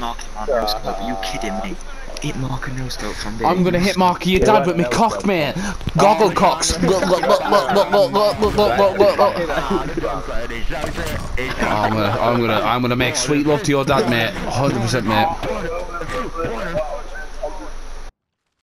Mark and no scope. Are you kidding me? Hit Mark and no scope from there. I'm gonna hit Mark your dad with me cock, mate. Goggle cockz. I'm gonna make sweet love to your dad, mate. 100%, mate.